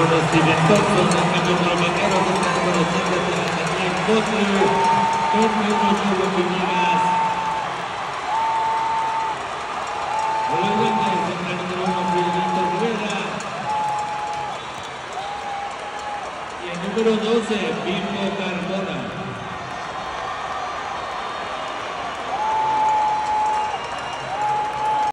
número 1, Steven Thompson, en cambio por los vaqueros está el número 7, Daniel Butler, los mismos Nuevo Piñeras. Por los Rangers entra el número 1, Filiberto Rivera. Y el número 12, Bimbo Cardona.